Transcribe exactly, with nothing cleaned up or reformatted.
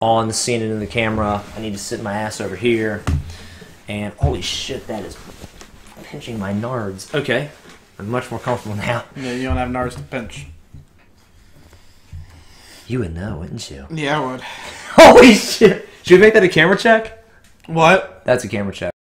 on seeing it in the camera. I need to sit my ass over here. And holy shit, that is pinching my nards. Okay, I'm much more comfortable now. Yeah, you don't have nards to pinch. You would know, wouldn't you? Yeah, I would. Holy shit! Should we make that a camera check? What? That's a camera check.